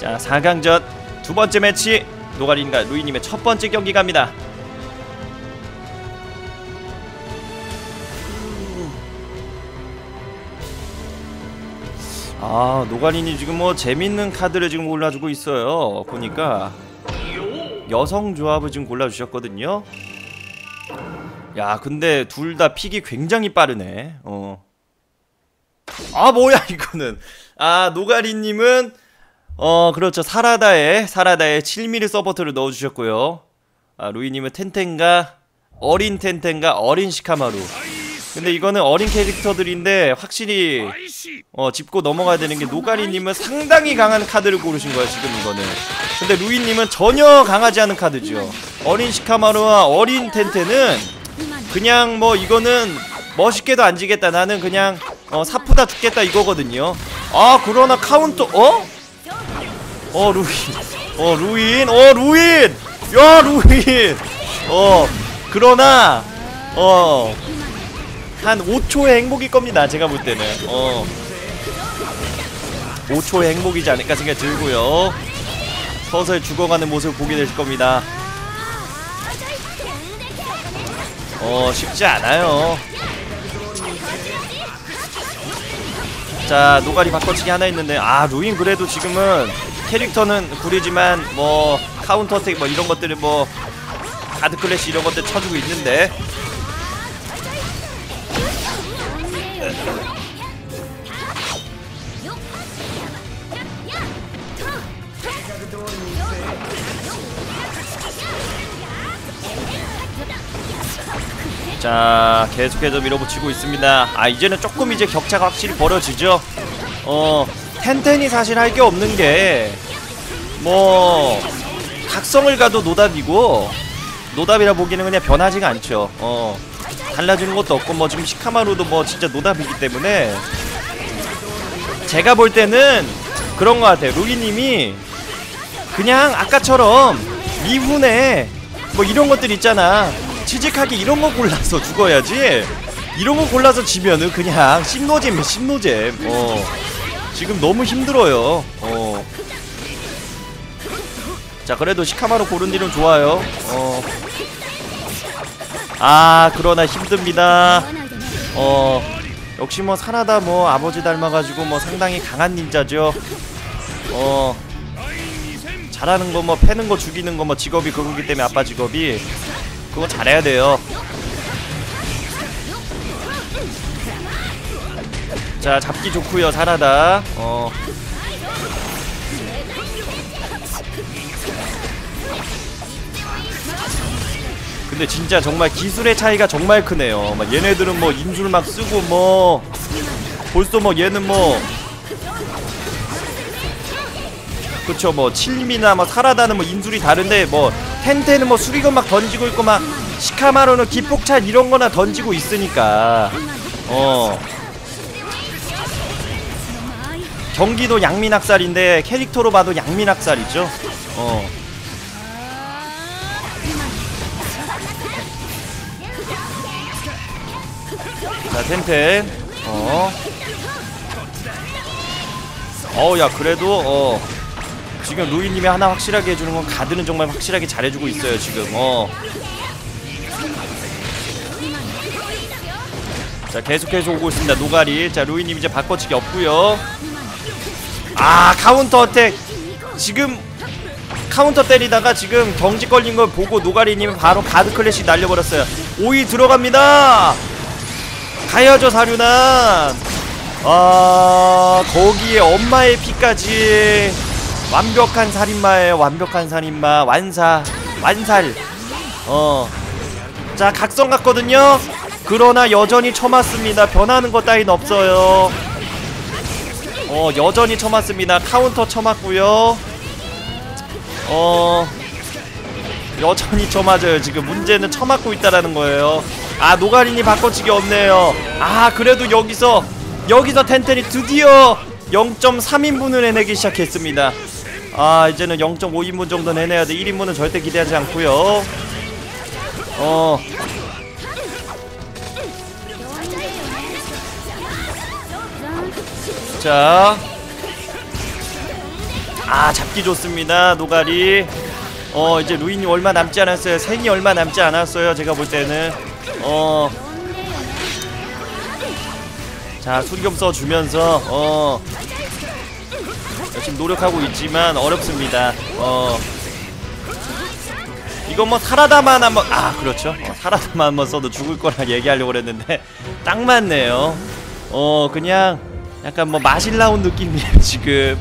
자, 4강전 두 번째 매치, 노가리님과 루이님의 첫 번째 경기 갑니다. 아, 노가리님 지금 뭐 재밌는 카드를 지금 골라주고 있어요. 보니까 여성 조합을 지금 골라주셨거든요. 야, 근데 둘 다 픽이 굉장히 빠르네. 아, 뭐야 이거는. 아, 노가리님은 그렇죠, 사라다에 7mm 서포트를 넣어주셨고요. 아, 루이님은 텐텐과 어린 시카마루. 근데 이거는 어린 캐릭터들인데 확실히 짚고 넘어가야 되는게, 노가리님은 상당히 강한 카드를 고르신 거야 지금 이거는. 근데 루이님은 전혀 강하지 않은 카드죠. 어린 시카마루와 어린 텐텐은 그냥 뭐 이거는 멋있게도 안 지겠다, 나는 그냥 사프다 죽겠다 이거거든요. 아, 그러나 카운터 루인 야, 루인 그러나 한 5초의 행복일 겁니다, 제가 볼 때는. 5초의 행복이지 않을까 생각이 들고요. 서서히 죽어가는 모습을 보게 될 겁니다. 쉽지 않아요. 자, 노가리 바꿔치기 하나 있는데, 아, 루인 그래도 지금은 캐릭터는 구리지만 뭐 카운터 어택 뭐 이런 것들을 뭐 가드 클래시 이런 것들 쳐주고 있는데, 자, 계속해서 밀어붙이고 있습니다. 아, 이제는 조금 이제 격차가 확실히 벌어지죠. 텐텐이 사실 할 게 없는 게, 뭐 각성을 가도 노답이고, 노답이라 보기에는 그냥 변하지가 않죠. 달라지는 것도 없고, 뭐 지금 시카마루도 뭐 진짜 노답이기 때문에 제가 볼 때는 그런 것 같아요. 루이님이 그냥 아까처럼 미훈에 뭐 이런 것들 있잖아, 치직하게 이런 거 골라서 죽어야지, 이런 거 골라서 지면은 그냥 심노잼이야, 심노잼. 지금 너무 힘들어요. 자, 그래도 시카마루 고른 뒤는 좋아요. 아, 그러나 힘듭니다. 역시 뭐 사나다 뭐 아버지 닮아가지고 뭐 상당히 강한 닌자죠. 잘하는 거 뭐 패는 거 죽이는 거 뭐 직업이 그거기 때문에, 아빠 직업이 그거 잘해야 돼요. 자, 잡기 좋구요, 사나다. 근데 진짜 정말 기술의 차이가 정말 크네요. 막 얘네들은 뭐 인줄 막 쓰고 뭐 벌써 뭐 얘는 뭐 그쵸, 뭐 칠림이나 뭐 사라다는 뭐 인술이 다른데, 뭐 텐텐은 뭐 수리건 막 던지고 있고, 막 시카마루는 기폭찬 이런거나 던지고 있으니까 경기도 양민학살인데 캐릭터로 봐도 양민학살이죠. 자, 텐텐 야, 그래도 지금 루이님이 하나 확실하게 해주는 건, 가드는 정말 확실하게 잘해주고 있어요 지금. 자, 계속해서 오고 있습니다, 노가리. 자, 루이님 이제 바꿔치기 없고요. 아, 카운터 어택. 지금 카운터 때리다가 지금 경직 걸린 걸 보고 노가리님은 바로 가드 클래시 날려버렸어요. 오이 들어갑니다. 가야죠, 사륜한. 거기에 엄마의 피까지. 완벽한 살인마예요, 완벽한 살인마. 완살. 자, 각성 갔거든요. 그러나 여전히 쳐맞습니다. 변하는 것 따윈 없어요. 여전히 쳐맞습니다. 카운터 쳐맞고요. 여전히 쳐맞아요. 지금 문제는 쳐맞고 있다라는 거예요. 아, 노가리니 바꿔치기 없네요. 아, 그래도 여기서 텐텐이 드디어 0.3인분을 해내기 시작했습니다. 아, 이제는 0.5인분 정도 내내야 돼. 1인분은 절대 기대하지 않고요. 자, 아 잡기 좋습니다 노가리. 이제 루인이 얼마 남지 않았어요. 생이 얼마 남지 않았어요 제가 볼 때는. 자 수리검 써주면서 열심히 노력하고 있지만 어렵습니다. 이거 뭐 사라다만 한번 그렇죠. 사라다만 한번 써도 죽을 거라 얘기하려고 그랬는데 딱 맞네요. 그냥 약간 뭐 마실 나온 느낌이에요 지금.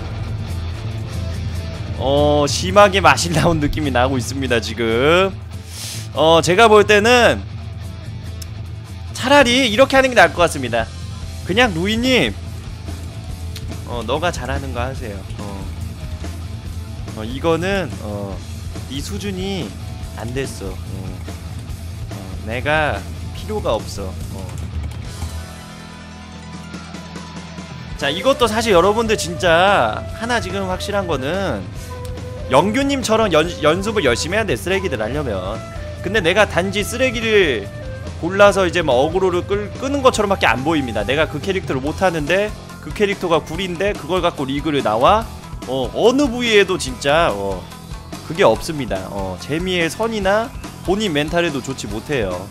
심하게 마실 나온 느낌이 나고 있습니다 지금. 제가 볼 때는 차라리 이렇게 하는 게 나을 것 같습니다. 그냥 루이님 너가 잘하는 거 하세요. 이거는 네 수준이 안 됐어. 내가 필요가 없어. 자 이것도 사실 여러분들 진짜 하나 지금 확실한 거는 영규님처럼 연습을 열심히 해야 돼 쓰레기들 하려면. 근데 내가 단지 쓰레기를 골라서 이제 뭐 어그로를 끄는 것처럼밖에 안 보입니다. 내가 그 캐릭터를 못하는데 그 캐릭터가 구린데 그걸 갖고 리그를 나와. 어느 부위에도 진짜 그게 없습니다. 재미의 선이나 본인 멘탈에도 좋지 못해요.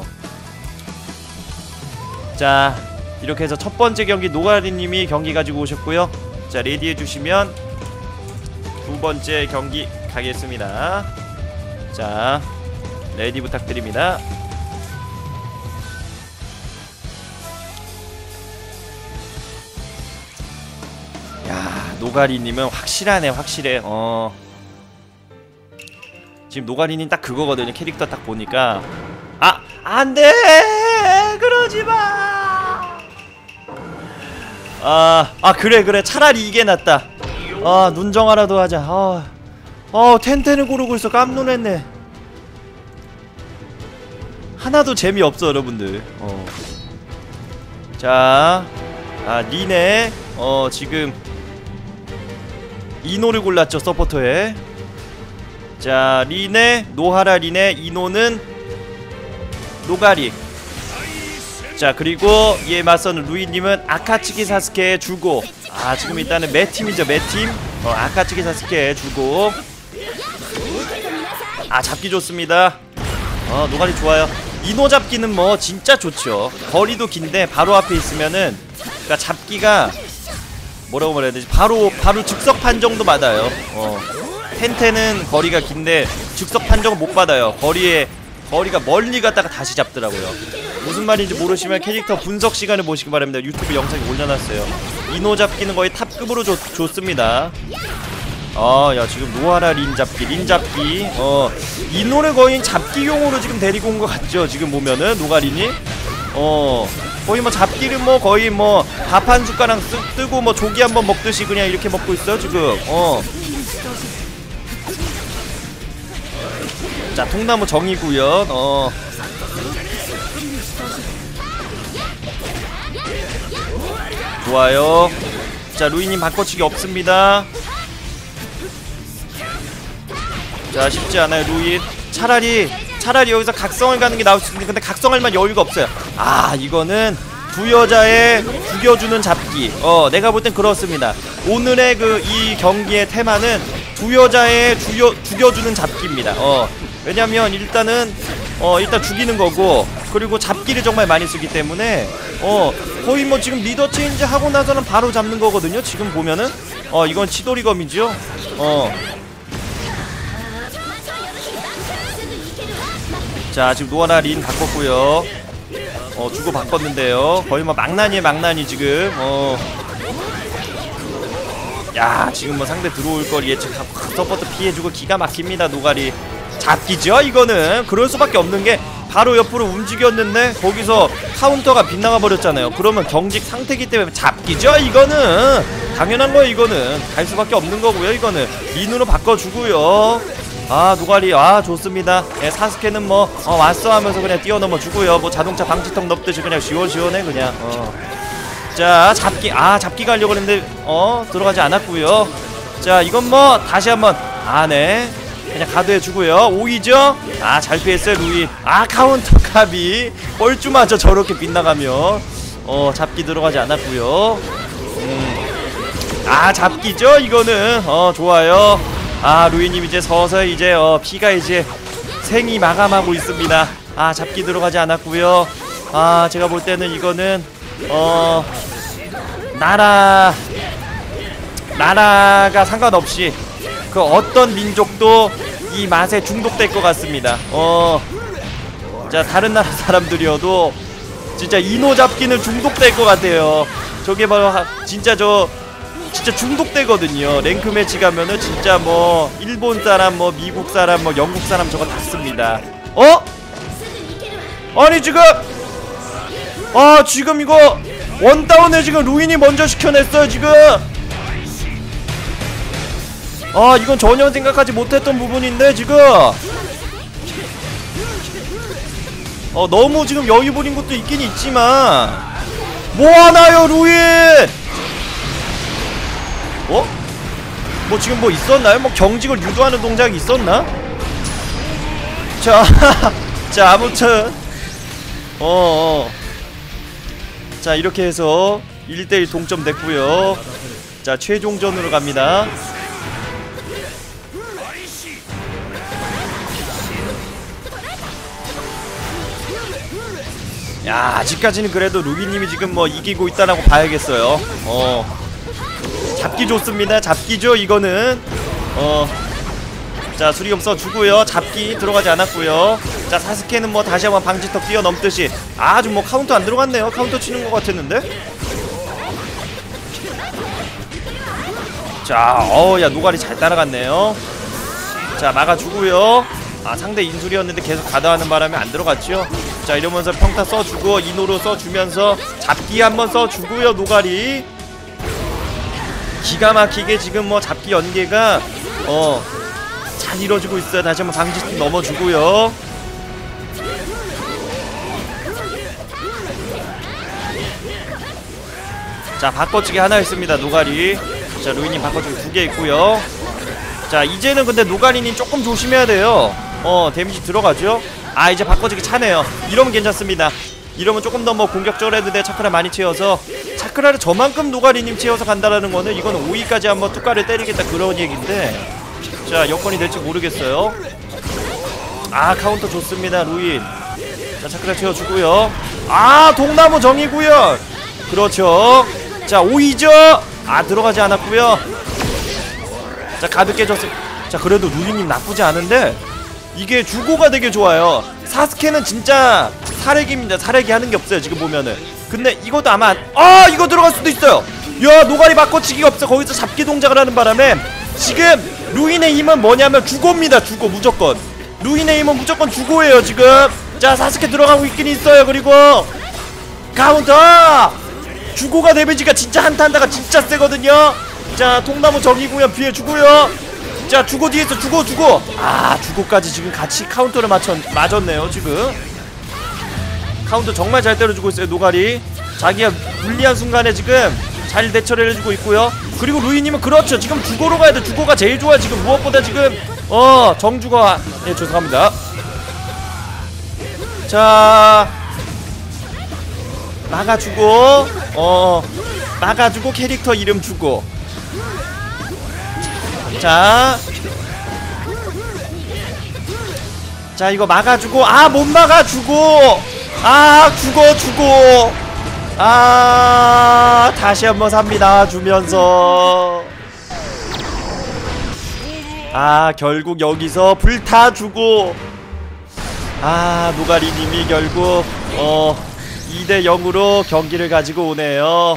자 이렇게 해서 첫 번째 경기 노가리님이 경기 가지고 오셨고요. 자 레디 해주시면 두 번째 경기 가겠습니다. 자 레디 부탁드립니다. 야 노가리님은 확실하네 확실해. 지금 노가리님 딱 그거거든요. 캐릭터 딱 보니까 안돼 그러지마. 그래 차라리 이게 낫다. 눈정하라도 하자. 텐텐을 고르고 있어. 깜놀했네. 하나도 재미없어 여러분들. 자 리네 지금 이노를 골랐죠 서포터에. 자 리네 노하라 리네 이노는 노가리. 자 그리고 이에 맞서는 루이님은 아카츠키 사스케 주고. 지금 일단은 매팀이죠 매팀. 아카츠키 사스케 주고. 잡기 좋습니다. 노가리 좋아요. 이노 잡기는 뭐 진짜 좋죠. 거리도 긴데 바로 앞에 있으면은 그러니까 잡기가 뭐라고 말해야 되지? 바로 즉석 판정도 받아요. 텐텐은 거리가 긴데 즉석 판정은 못 받아요. 거리가 멀리 갔다가 다시 잡더라고요. 무슨 말인지 모르시면 캐릭터 분석 시간을 보시기 바랍니다. 유튜브 영상에 올려놨어요. 이노 잡기는 거의 탑급으로 좋습니다. 야 지금 노하라 린 잡기 이노를 거의 잡기용으로 지금 데리고 온 것 같죠. 지금 보면은 노가리니 거의 뭐 잡기를 뭐 거의 뭐 밥 한 숟가락 뜨고 뭐 조기 한번 먹듯이 그냥 이렇게 먹고 있어요 지금. 자 통나무 정이구요. 좋아요. 자 루이님 바꿔치기 없습니다. 자 쉽지 않아요 루인. 차라리 여기서 각성을 가는 게 나올 수 있는데 근데 각성할 만 여유가 없어요. 이거는 두 여자의 죽여주는 잡기. 내가 볼 땐 그렇습니다. 오늘의 이 경기의 테마는 두 여자의 죽여주는 잡기입니다. 왜냐면 일단 죽이는 거고 그리고 잡기를 정말 많이 쓰기 때문에 거의 뭐 지금 리더 체인지 하고 나서는 바로 잡는 거거든요. 지금 보면은 이건 치도리검이죠. 자 지금 노아나 린 바꿨고요. 주고 바꿨는데요. 거의 뭐 망나니 지금. 야 지금 뭐 상대 들어올 걸 예측하고 서포트 피해주고 기가 막힙니다. 노가리 잡기죠. 이거는 그럴 수밖에 없는 게 바로 옆으로 움직였는데 거기서 카운터가 빗나가 버렸잖아요. 그러면 경직 상태이기 때문에 잡기죠. 이거는 당연한 거예요. 이거는 갈 수밖에 없는 거고요. 이거는 린으로 바꿔주고요. 노가리 좋습니다. 사스케는 뭐 왔어 하면서 그냥 뛰어넘어 주고요. 뭐 자동차 방지턱 넣듯이 그냥 시원시원해 그냥. 자 잡기 가려고 했는데 들어가지 않았고요. 자 이건 뭐 다시 한번 네 그냥 가드해 주고요. 오이죠. 잘 피했어요 루이. 카운터 카비 뻘쭘하죠. 저렇게 빗나가면 잡기 들어가지 않았고요. 아 잡기죠 이거는. 좋아요. 아 루이님 이제 서서히 이제 피가 이제 생이 마감하고 있습니다. 아 잡기 들어가지 않았고요. 아 제가 볼 때는 이거는 나라가 상관없이 그 어떤 민족도 이 맛에 중독될 것 같습니다. 자 다른 나라 사람들이어도 진짜 인호 잡기는 중독될 것 같아요. 저게 바로 진짜 진짜 중독되거든요. 랭크 매치 가면은 진짜 뭐 일본 사람 뭐 미국 사람 뭐 영국 사람 저거 다 씁니다. 아니 지금 이거 원다운에 지금 루인이 먼저 시켜냈어요 지금. 이건 전혀 생각하지 못했던 부분인데 지금 너무 지금 여유 부린 것도 있긴 있지만 뭐하나요 루인? 뭐 지금 뭐 있었나요? 뭐 경직을 유도하는 동작이 있었나? 자 자 아무튼 자 이렇게 해서 1대1 동점 됐고요. 자 최종전으로 갑니다. 야 아직까지는 그래도 루기님이 지금 뭐 이기고 있다라고 봐야겠어요. 잡기 좋습니다. 잡기죠 이거는. 자 수리검 써주고요. 잡기 들어가지 않았고요. 자 사스케는 뭐 다시 한번 방지턱 뛰어넘듯이 아주 뭐 카운터 안 들어갔네요. 카운터 치는 것 같았는데. 자 야 노가리 잘 따라갔네요. 자 막아주고요. 아 상대 인술이었는데 계속 가다하는 바람에 안 들어갔죠. 자 이러면서 평타 써주고 인호로 써주면서 잡기 한번 써주고요. 노가리 기가 막히게 지금 뭐 잡기 연계가 잘 이루어지고 있어요. 다시 한번 방지턱 넘어주고요. 자 바꿔치기 하나 있습니다. 노가리. 자 루이님 바꿔치기 2개 있고요. 자 이제는 근데 노가리님 조금 조심해야 돼요. 데미지 들어가죠. 아 이제 바꿔치기 차네요. 이러면 괜찮습니다. 이러면 조금 더 뭐 공격적으로 해도 돼. 차크라 많이 채워서 차크라를 저만큼 노가리님 채워서 간다라는 거는 이거는 5위까지 한번 뚜까를 때리겠다 그런 얘기인데 자 여건이 될지 모르겠어요. 아 카운터 좋습니다 루인. 자 차크라 채워주고요. 아 동나무 정이구요. 그렇죠. 자 5위죠. 아 들어가지 않았고요. 자 가볍게 줬습니다. 자 그래도 루이님 나쁘지 않은데 이게 주고가 되게 좋아요. 사스케는 진짜 사례기입니다. 사례기 하는 게 없어요 지금 보면은. 근데 이것도 아마 이거 들어갈 수도 있어요. 야 노가리 바꿔치기가 없어. 거기서 잡기 동작을 하는 바람에 지금 루인의 힘은 뭐냐면 주고입니다. 주고 무조건 루인의 힘은 무조건 주고예요 지금. 자 사스케 들어가고 있긴 있어요. 그리고 카운터 주고가 데미지가 진짜 한타한다가 진짜 세거든요. 자 통나무 정이고요. 뒤에 주고요. 자 주고 뒤에서 주고 아 주고까지 지금 같이 카운터를 맞았네요 지금. 카운터 정말 잘 때려주고 있어요 노가리. 자기가 불리한 순간에 지금 잘 대처를 해주고 있고요. 그리고 루이님은 그렇죠 지금 주고로 가야 돼. 주고가 제일 좋아 지금. 무엇보다 지금 정주가 예 죄송합니다. 자 막아주고 막아주고 캐릭터 이름 주고. 자 이거 막아주고 못 막아주고 주고 다시 한번 삽니다 주면서 결국 여기서 불타주고 노가리님이 결국 2대 0으로 경기를 가지고 오네요.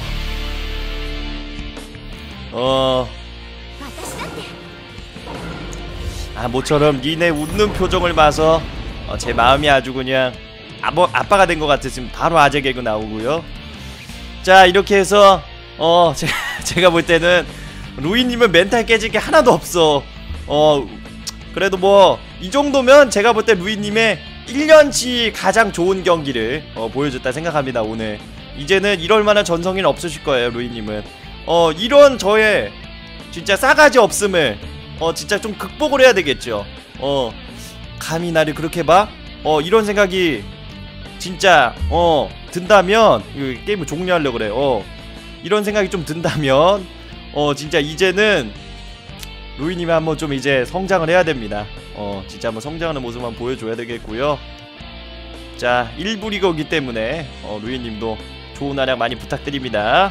모처럼 린의 웃는 표정을 봐서 제 마음이 아주 그냥 아빠가 된 것 같았으면 바로 아재 개그 나오고요. 자 이렇게 해서 제가 볼 때는 루이님은 멘탈 깨질 게 하나도 없어. 그래도 뭐 이 정도면 제가 볼 때 루이님의 1년치 가장 좋은 경기를 보여줬다 생각합니다 오늘. 이제는 이럴만한 전성기는 없으실 거예요 루이님은. 이런 저의 진짜 싸가지 없음을 진짜 좀 극복을 해야 되겠죠. 감히 나를 그렇게 봐? 이런 생각이 진짜 든다면 게임을 종료하려고 그래. 이런 생각이 좀 든다면 진짜 이제는 루이님이 한번 좀 이제 성장을 해야 됩니다. 진짜 한번 성장하는 모습만 보여줘야 되겠고요. 자, 1부 리그이기 때문에 루이님도 좋은 활약 많이 부탁드립니다.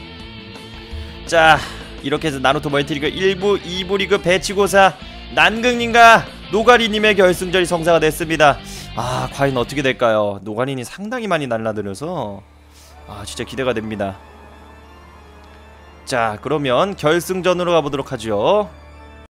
자, 이렇게 해서 나루토 멀티리그 1부, 2부 리그 배치고사 난극님과 노가리님의 결승전이 성사가 됐습니다. 아, 과연 어떻게 될까요? 노가리님 상당히 많이 날라들어서 진짜 기대가 됩니다. 자, 그러면 결승전으로 가보도록 하죠.